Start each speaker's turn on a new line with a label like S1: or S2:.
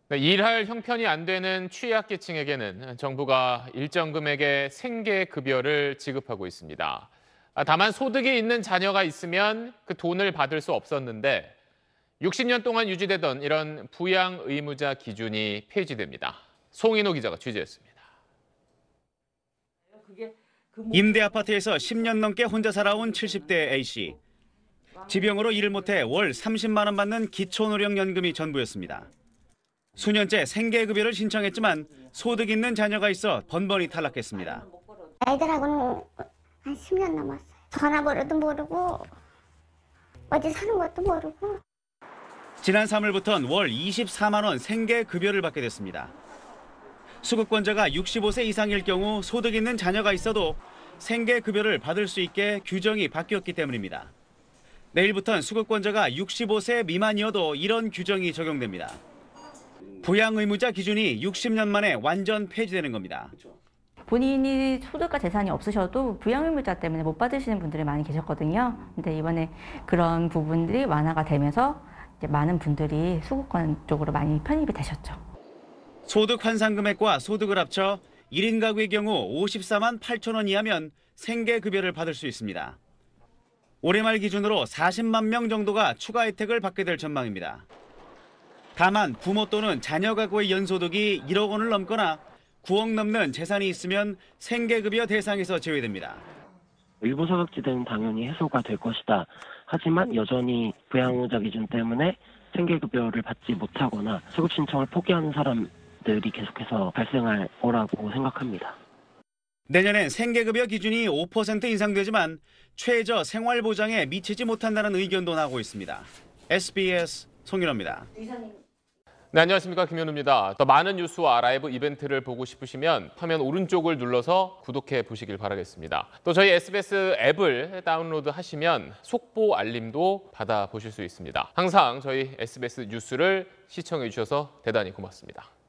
S1: 네, 일할 형편이 안 되는 취약계층에게는 정부가 일정 금액의 생계급여를 지급하고 있습니다. 다만 소득이 있는 자녀가 있으면 그 돈을 받을 수 없었는데 60년 동안 유지되던 이런 부양 의무자 기준이 폐지됩니다. 송인호 기자가 취재했습니다.
S2: 임대 아파트에서 10년 넘게 혼자 살아온 70대 A씨. 지병으로 일을 못해 월 30만 원 받는 기초노령연금이 전부였습니다. 수년째 생계급여를 신청했지만 소득 있는 자녀가 있어 번번이 탈락했습니다.
S3: 애들하고는 한 10년 넘었어요. 전화번호도 모르고 어디 사는 것도 모르고.
S2: 지난 3월부터는 월 24만 원 생계급여를 받게 됐습니다. 수급권자가 65세 이상일 경우 소득 있는 자녀가 있어도 생계급여를 받을 수 있게 규정이 바뀌었기 때문입니다. 내일부터는 수급권자가 65세 미만이어도 이런 규정이 적용됩니다. 부양 의무자 기준이 60년 만에 완전 폐지되는 겁니다.
S4: 본인이 소득과 재산이 없으셔도 부양 의무자 때문에 못 받으시는 분들이 많이 계셨거든요. 근데 이번에 그런 부분들이 완화가 되면서 이제 많은 분들이 수급권 쪽으로 많이 편입이 되셨죠.
S2: 소득 환산 금액과 소득을 합쳐 1인 가구의 경우 54만 8천 원 이하면 생계급여를 받을 수 있습니다. 올해 말 기준으로 40만 명 정도가 추가 혜택을 받게 될 전망입니다. 다만 부모 또는 자녀 가구의 연소득이 1억 원을 넘거나 9억 넘는 재산이 있으면 생계급여 대상에서 제외됩니다.
S5: 일부 소득지대는 당연히 해소가 될 것이다. 하지만 여전히 부양의무자 기준 때문에 생계급여를 받지 못하거나 수급 신청을 포기하는 사람들이 계속해서 발생할 거라고 생각합니다.
S2: 내년엔 생계급여 기준이 5% 인상되지만 최저 생활보장에 미치지 못한다는 의견도 나오고 있습니다. SBS 송윤호입니다.
S1: 네, 안녕하십니까, 김현우입니다. 더 많은 뉴스와 라이브 이벤트를 보고 싶으시면 화면 오른쪽을 눌러서 구독해 보시길 바라겠습니다. 또 저희 SBS 앱을 다운로드하시면 속보 알림도 받아보실 수 있습니다. 항상 저희 SBS 뉴스를 시청해 주셔서 대단히 고맙습니다.